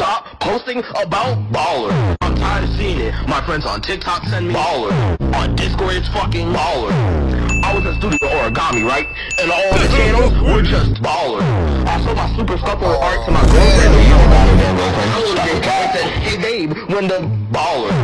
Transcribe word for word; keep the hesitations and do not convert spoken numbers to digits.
stop posting about baller. I'm tired of seeing it. My friends on TikTok send me baller. On Discord it's fucking baller. I was in studio origami, right? And all the channels were just baller. I showed my super scuffle art to my girlfriend. I told her, I said, hey babe, when the baller.